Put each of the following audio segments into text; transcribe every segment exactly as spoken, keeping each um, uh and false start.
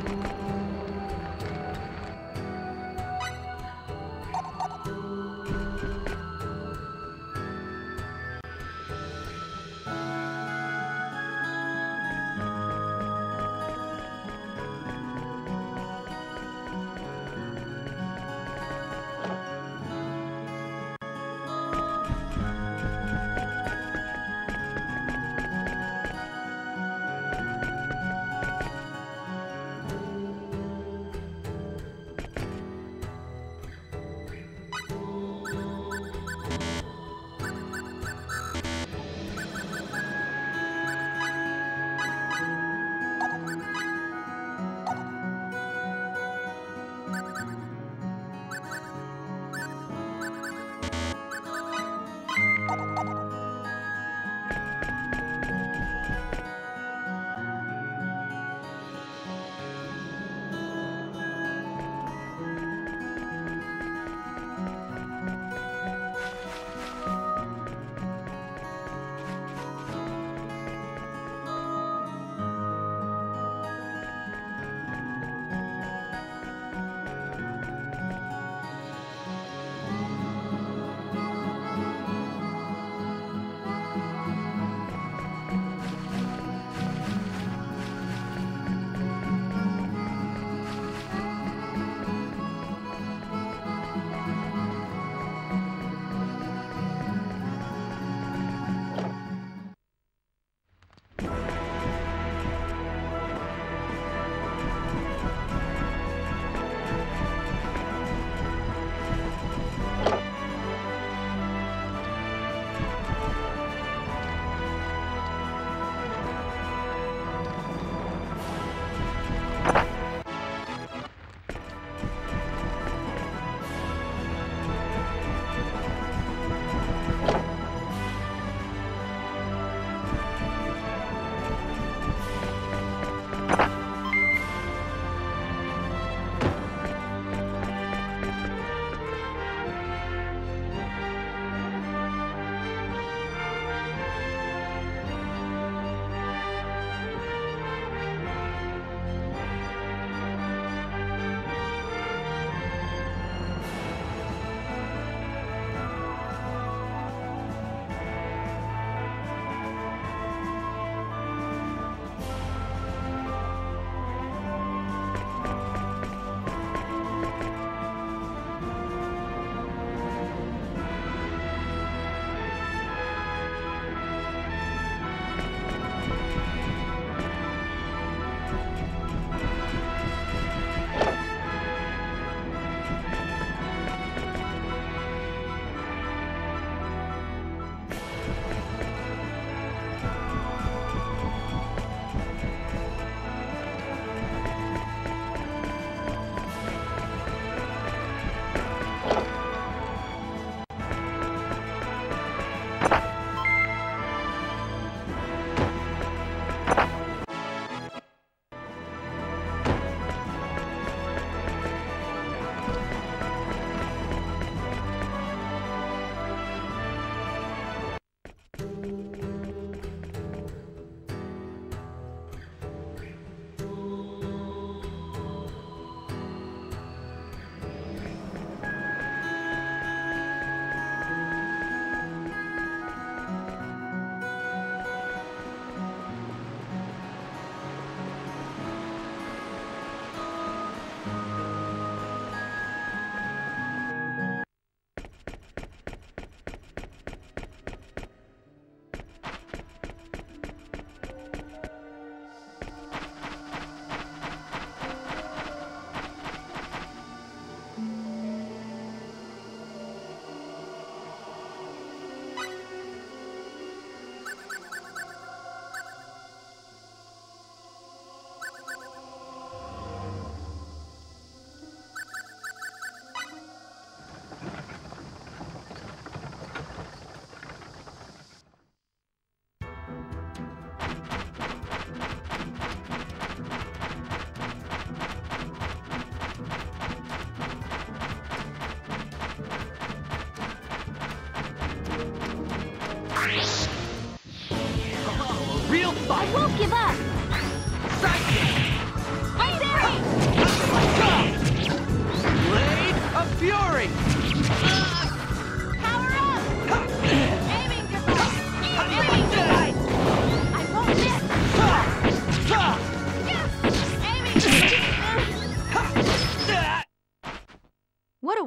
Real fight! I won't give up! Sidekick! Hey there!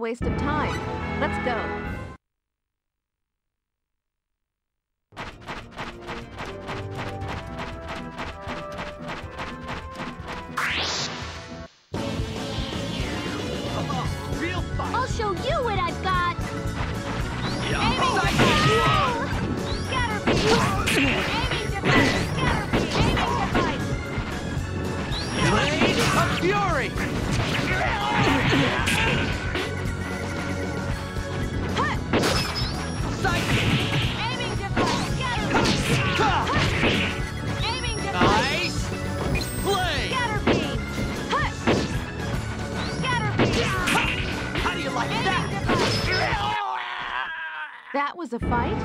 waste of time. Let's go. I'll show you what I've got! Yeah. Aiming device! Scatterbeam! Aiming device! Scatterbeam! Aiming device! Blade of Fury! Psychic! Aiming device! Scatterbeam! Aiming device! Nice! Blade! Scatterbeam! Scatterbeam! How do you like Aiming that? device! That was a fight?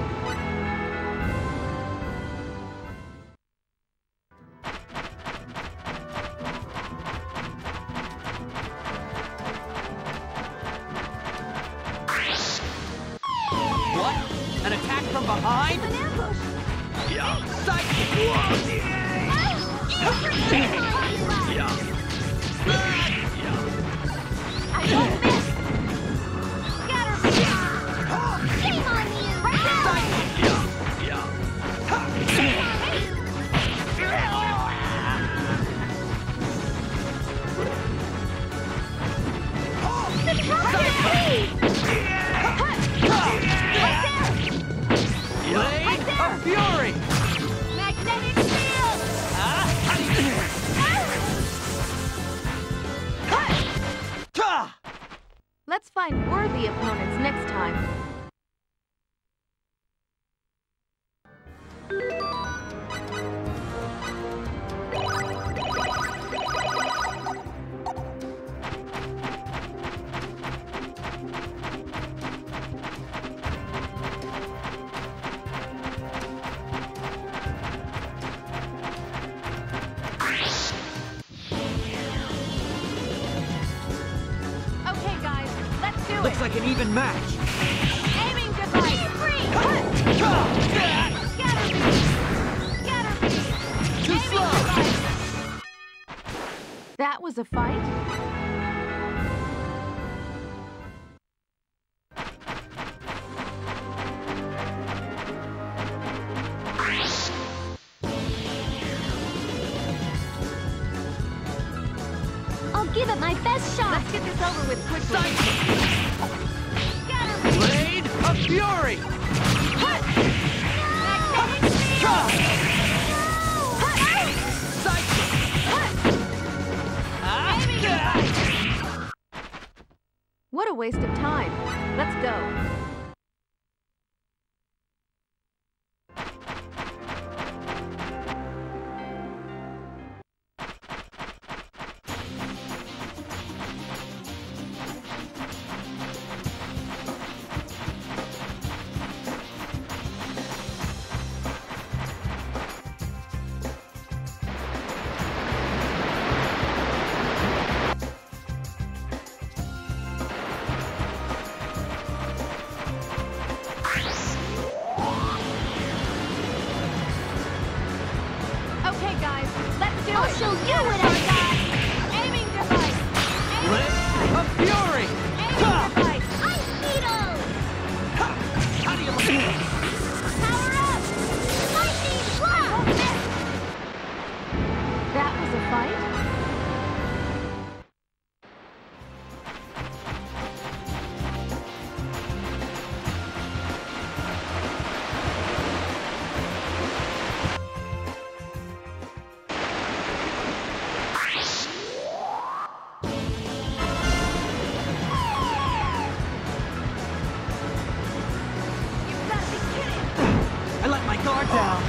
What? An attack from behind? An ambush! Yeah. Psychic! Yeah. I don't miss! Scatterbeam! Shame on you! Right there! Yeah. Yeah. Blade of Fury! Magnetic field! Huh? How do you... Ta! Let's find worthy opponents next time. Okay, guys, let's do Looks it. like an even match. Aiming device! Free! Scatterbeam! Scatterbeam! Too Aiming slow. device! That was a fight? I'll give it my best shot! Let's get this over with quickly. Scatterbeam! Blade of Fury! Magnetic field! Psychic! Aiming device! What a waste of time. Let's go. Okay, guys, let's do I'll it. show you what I've got! Aiming device! Aiming Blade of Fury! Aiming device! Ice Beetle! How do you like that? Power up! Lightning block! That was a fight? You've got to be kidding! I let my guard down.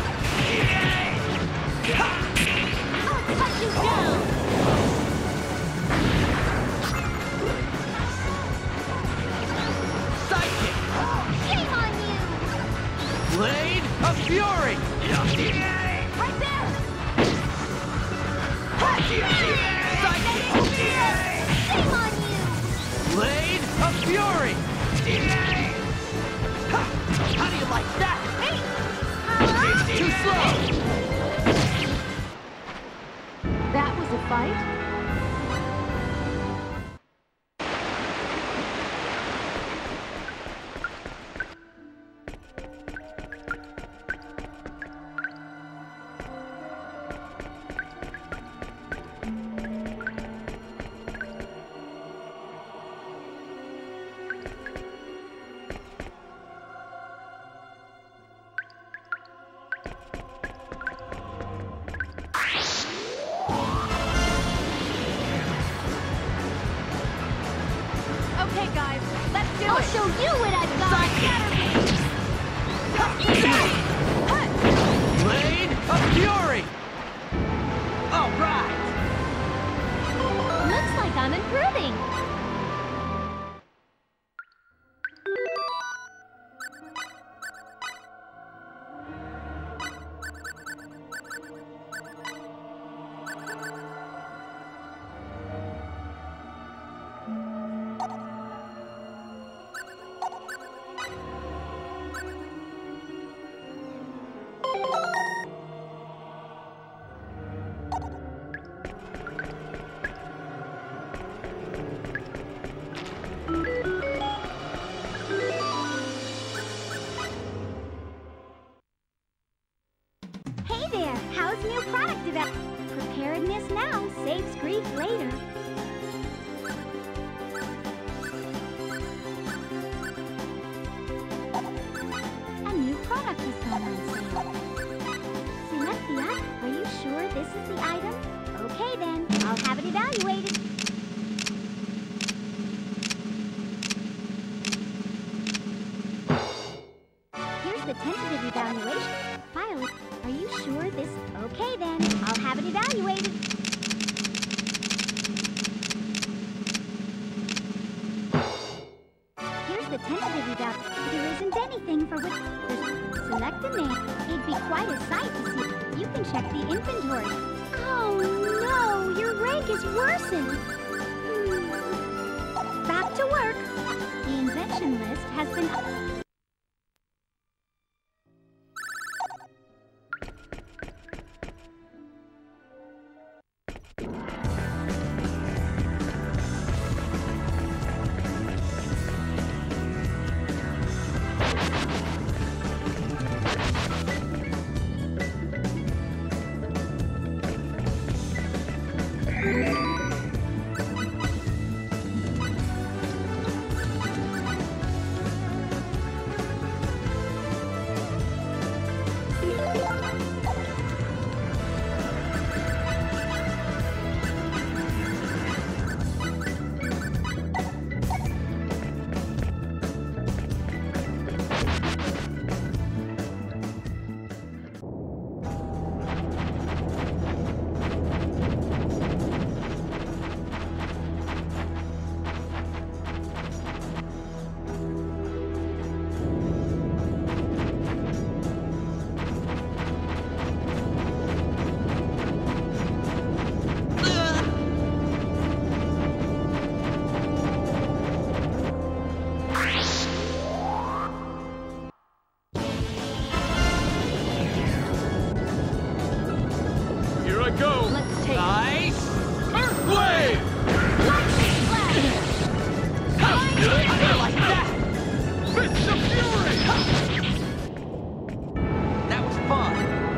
I'll cut you down! Psychic! Shame on you! Blade of Fury! Right there! Psychic! Shame on you! Blade of Fury! How do you like that? Power up! Too slow! That was a fight? Okay, guys, let's do I'll it. show you what I've got. Blade of Fury! All right! Looks like I'm improving. Hey there, how's new product development? Preparedness now saves grief later. A new product has gone on sale. Select the item. Are you sure this is the item? Okay then, I'll have it evaluated. Here's the tentative evaluation. File it. Are you sure this? Okay then, I'll have it evaluated. Here's the tentative evaluation. There isn't anything for which... Select a name. It'd be quite a sight to see. You can check the inventory. Oh no, your rank is worsened. Hmm. Back to work. The invention list has been... Go! Let's take it. Nice! Earthblade! Lightning Blast! How do you like that? Fist of Fury! That was fun!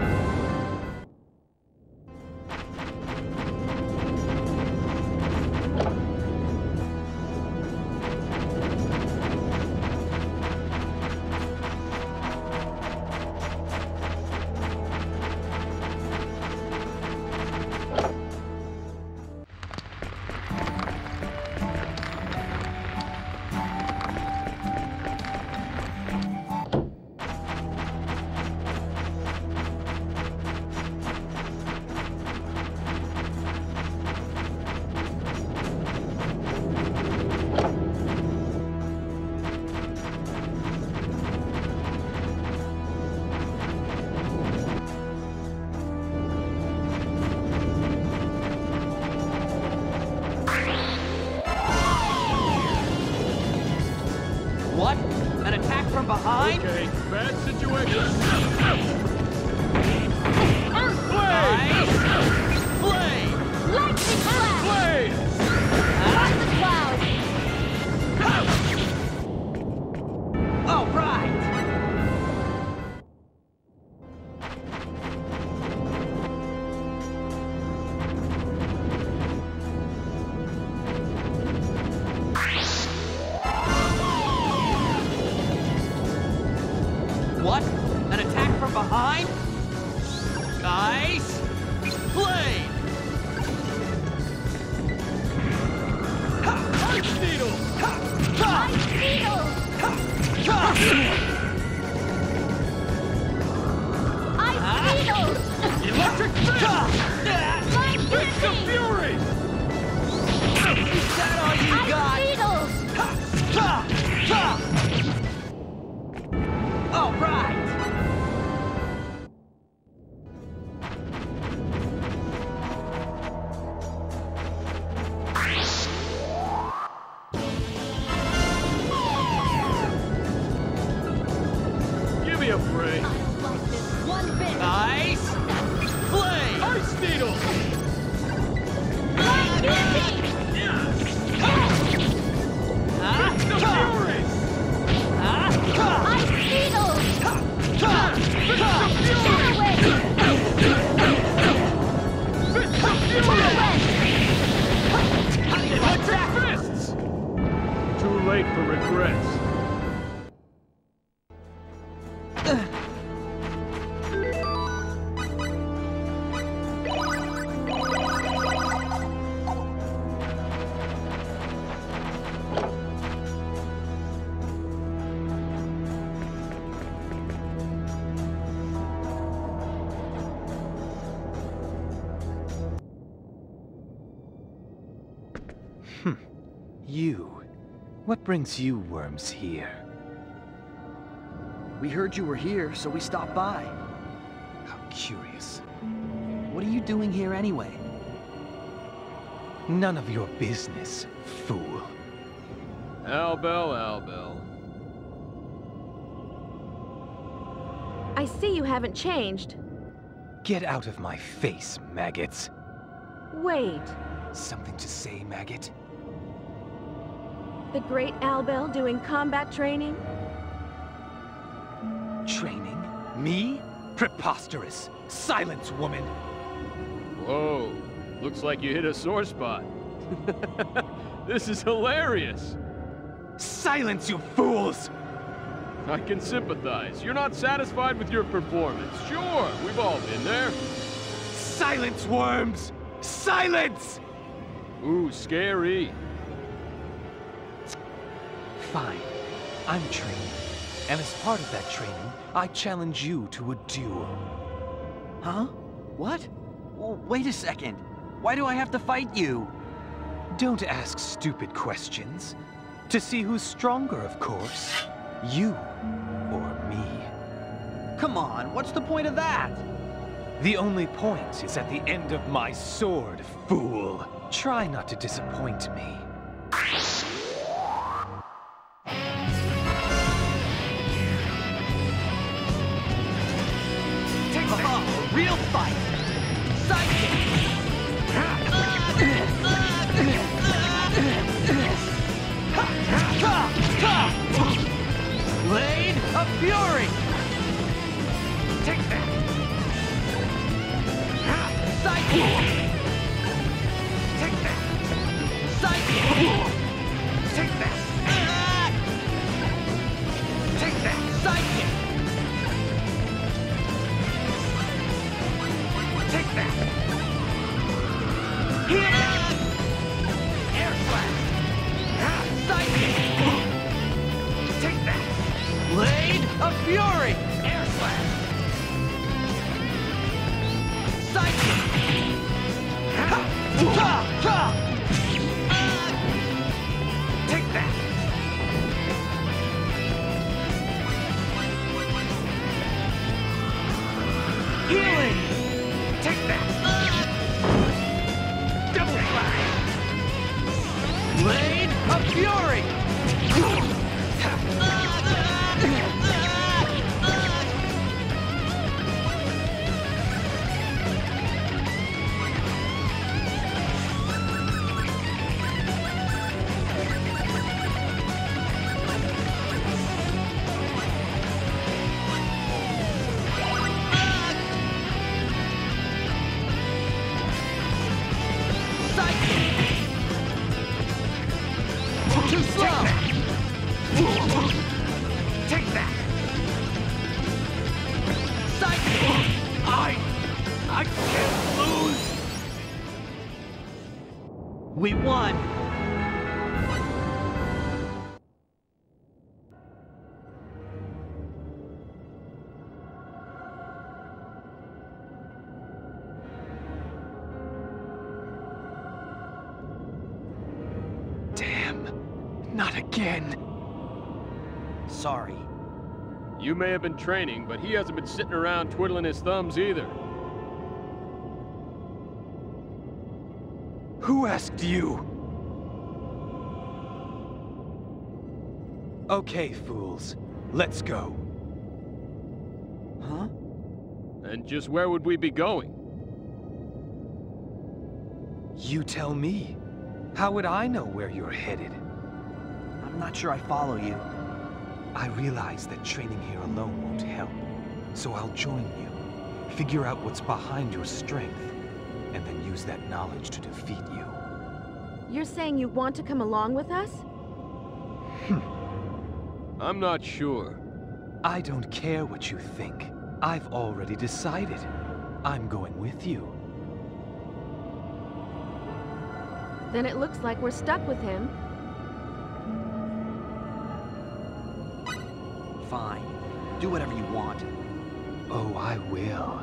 What? An attack from behind? Okay, bad situation. Earthblade! Nice! Blade! Lightning Blast! Blade! Across the clouds! All right! What? An attack from behind? progress. You. What brings you worms here? We heard you were here, so we stopped by. How curious. What are you doing here anyway? None of your business, fool. Albel, Albel. I see you haven't changed. Get out of my face, maggots. Wait. Something to say, maggot? The great Albel doing combat training? Training? Me? Preposterous! Silence, woman! Whoa, looks like you hit a sore spot. This is hilarious. Silence, you fools! I can sympathize. You're not satisfied with your performance. Sure, we've all been there. Silence, worms! Silence! Ooh, scary. Fine. I'm training. And as part of that training, I challenge you to a duel. Huh? What? Well, wait a second. Why do I have to fight you? Don't ask stupid questions. To see who's stronger, of course. You or me. Come on, what's the point of that? The only point is at the end of my sword, fool. Try not to disappoint me. Oh, a real fight! Sidekick! Blade of Fury! Take that! Sidekick! Take that! Sidekick! Take that! Take that! Sidekick! Take that! Hit it! Air slash! Sidekick! Take that! Blade of Fury! Air slash! Sidekick! Take that! Healing! Take that! Double slash! Blade of Fury! Too slow! Take that! Sidekick! I... I can't lose! We won! Not again. Sorry. You may have been training, but he hasn't been sitting around twiddling his thumbs either. Who asked you? Okay, fools. Let's go. Huh? And just where would we be going? You tell me. How would I know where you're headed? I'm not sure I follow you. I realize that training here alone won't help, so I'll join you, figure out what's behind your strength, and then use that knowledge to defeat you. You're saying you want to come along with us? Hmm. I'm not sure. I don't care what you think. I've already decided. I'm going with you. Then it looks like we're stuck with him. Fine. Do whatever you want. Oh, I will.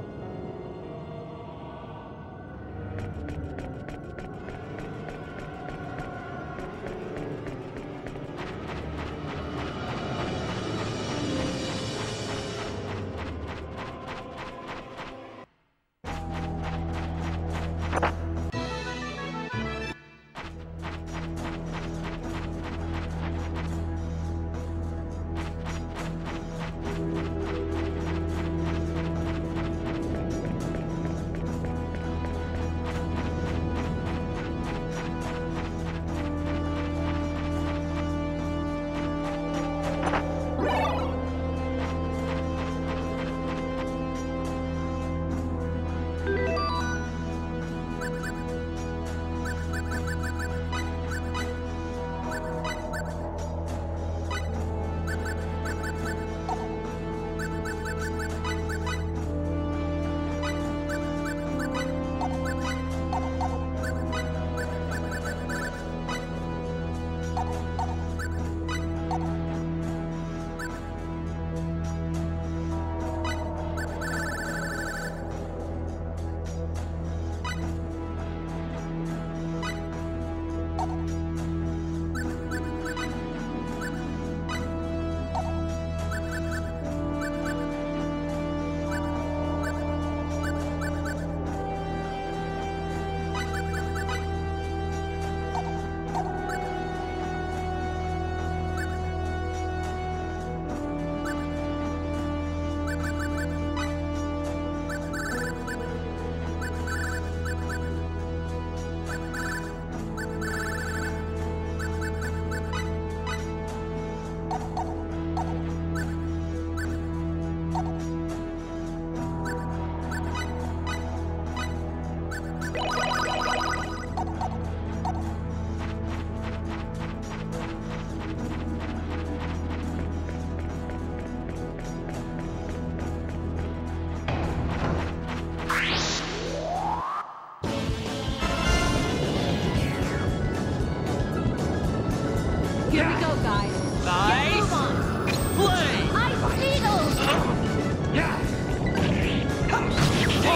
Here we go, guys. Nice! Move on. Play! Ice Beetles! Take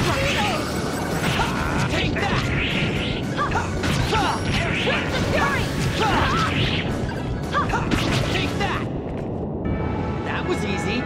that! Take that! Winds of Fury! Take that! That was easy.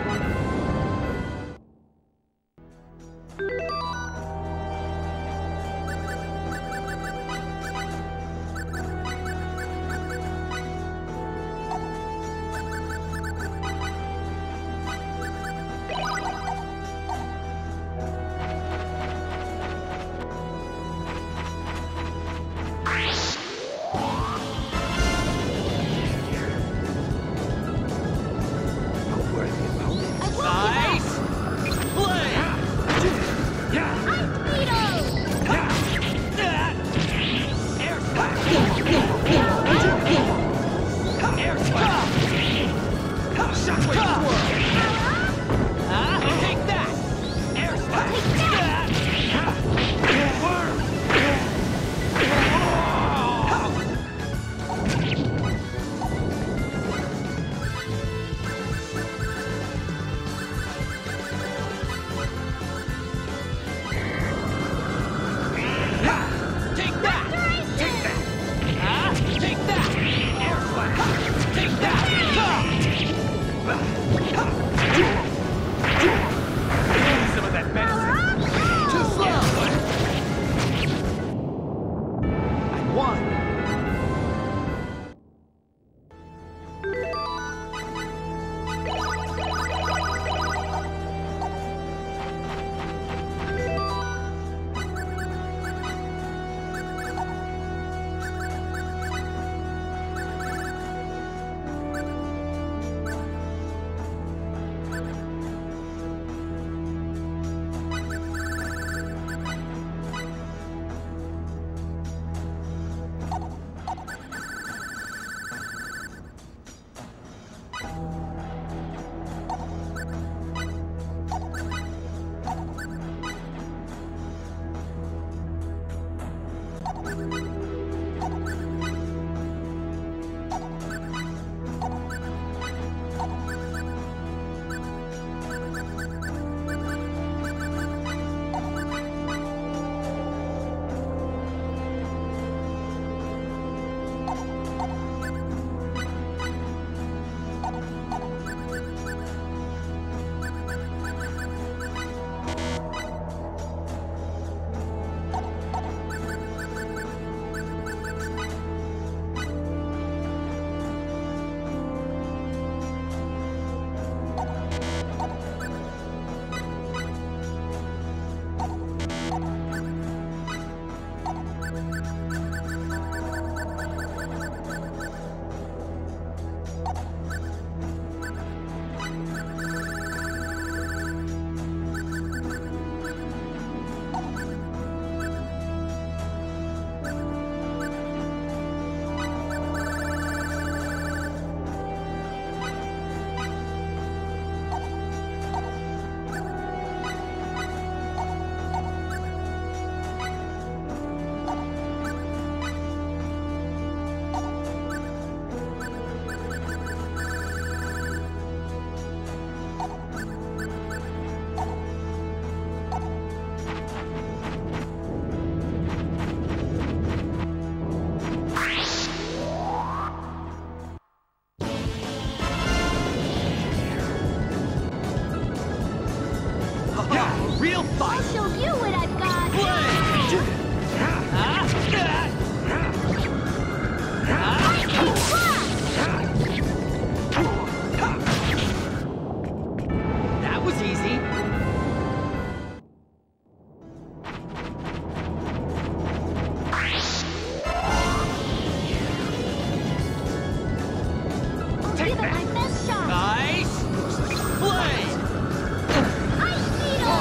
give it my best shot. Ice Blade! Ice Beetle!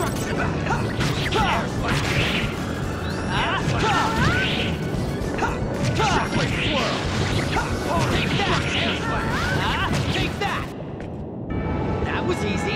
Shockwave Swirl! Take that! Ah, take that! That was easy.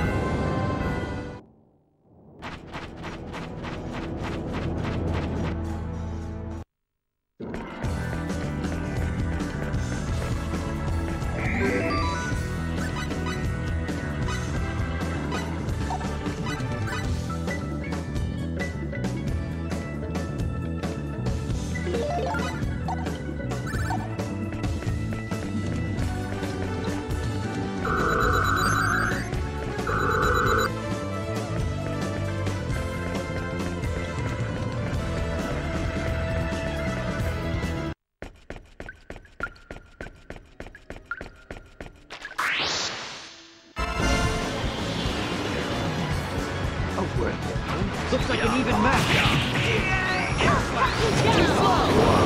Looks like an even match. Too slow.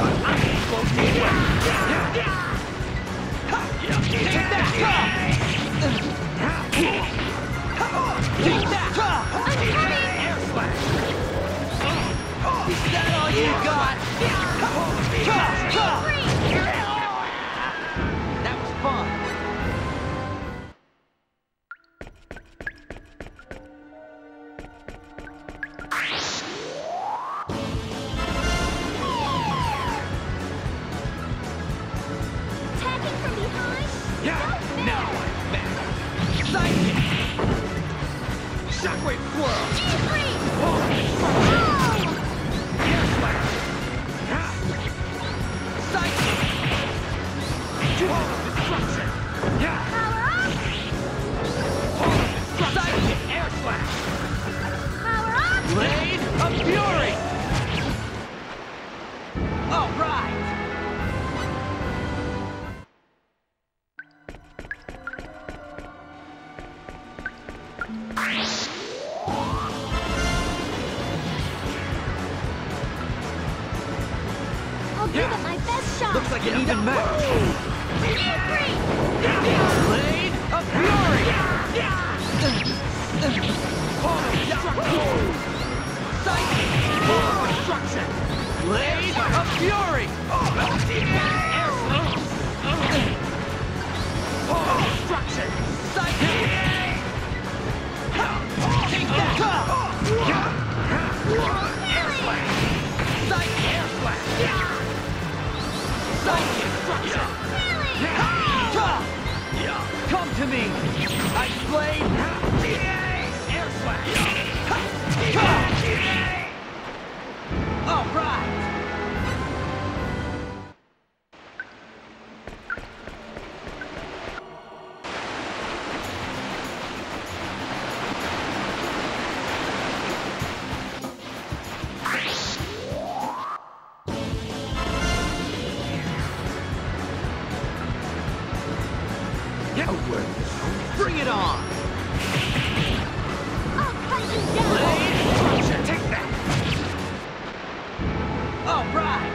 Take that. Take that. Air slash. Is that all you got? That was fun. Shockwave Swirl! Oh! Air Slash! Psychic! Wall of Destruction! Power up! Wall of Destruction! Psychic! Air Slash! Power up! Blade of Fury! All right! I'll give it my best shot. Looks like an even match. Blade Blade of Fury! Wall of Destruction! Psychic! Wall of Destruction! Blade of Fury! Air Slash! Wall of Destruction! Psychic! Take that! Air Slash! Psychic! Air Slash! Psychic Destruction! Come to me! Ice Blade! Air Slash! All right! Bring it on! I'll cut you down. Blade Destruction! Take that! All right!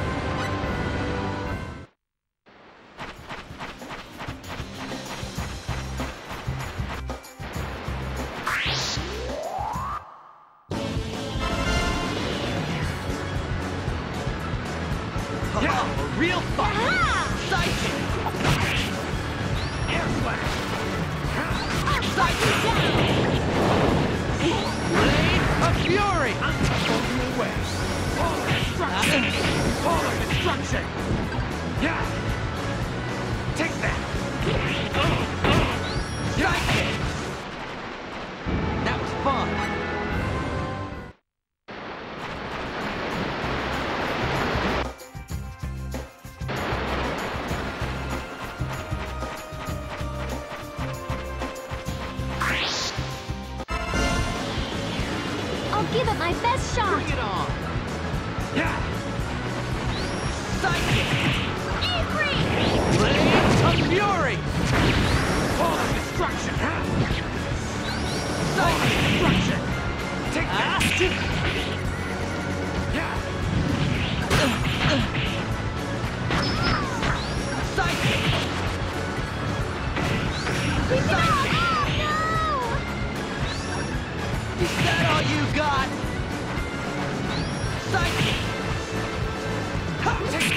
Oh, a real fight! Psychic! Air Slash! Psychic! Blade of Fury! I'm going away! Wall of Destruction! Wall of Destruction! Yeah! Take that! Psychic! That was fun! I'll give it my best shot. Bring it on! Yeah! Psychic! E-Free! Blade of Fury! Wall of Destruction! Psychic Destruction! Take that! Yeah! Psychic!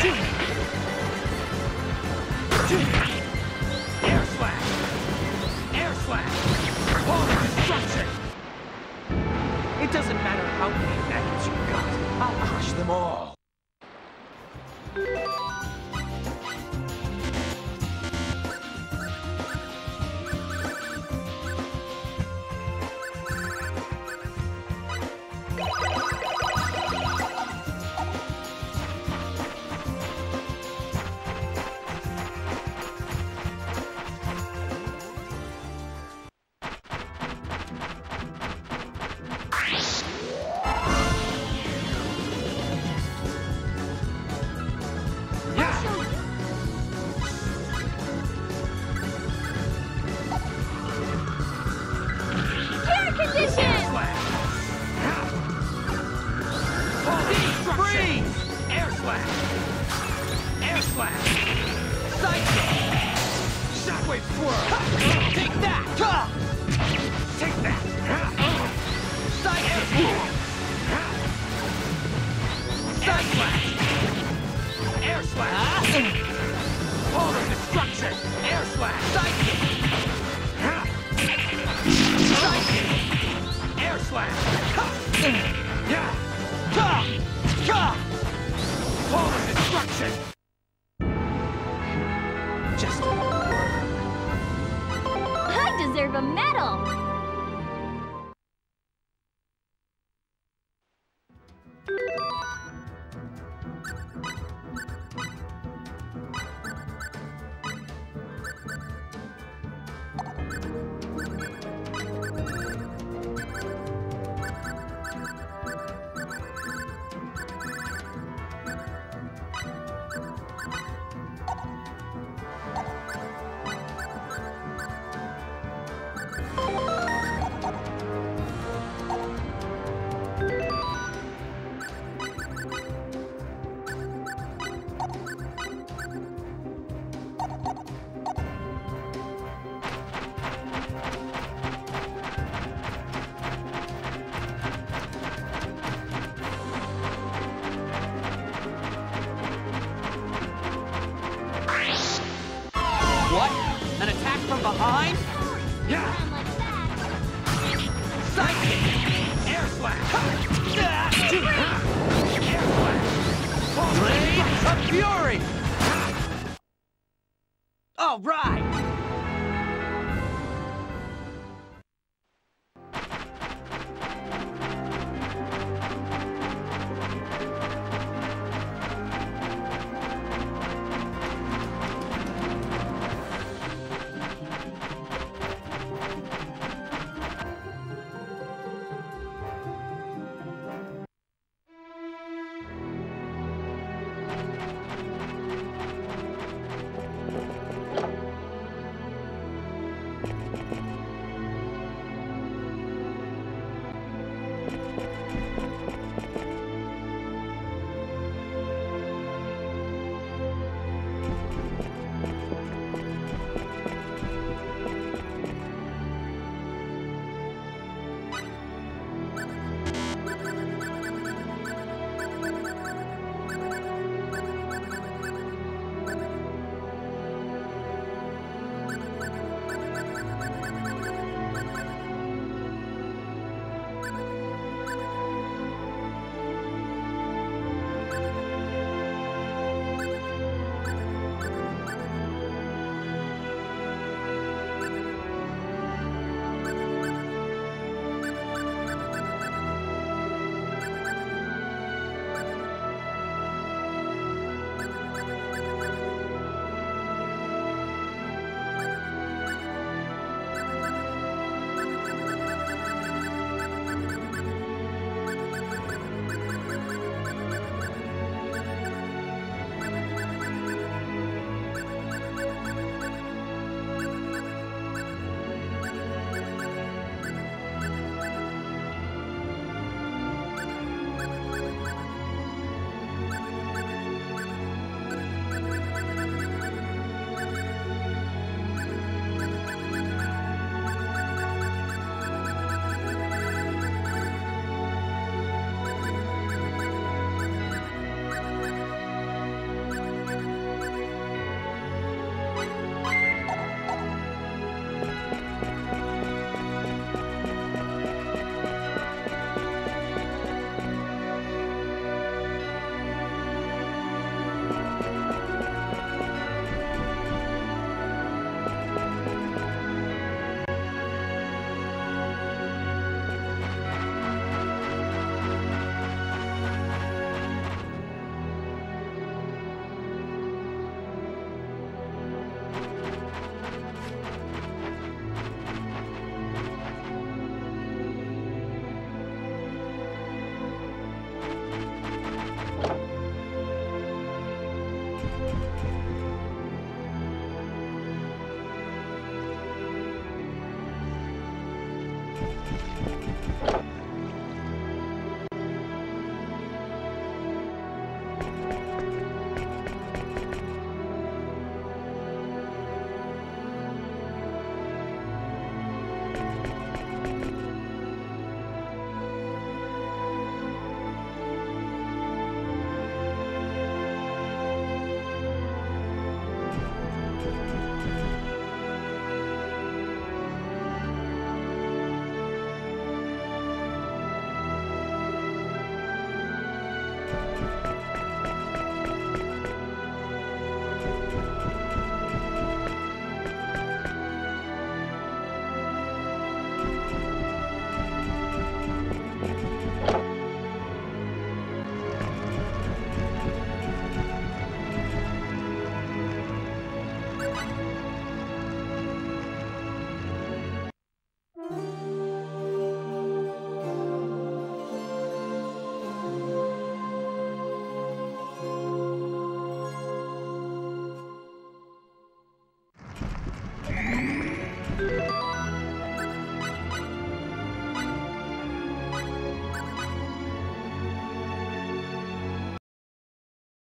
Air slash! Air slash! Ball of destruction! It doesn't matter how many maggots you got. I'll crush them all. What? An attack from behind? Yeah! Sidekick! Air slash! Air slash! Blade of Fury! All right!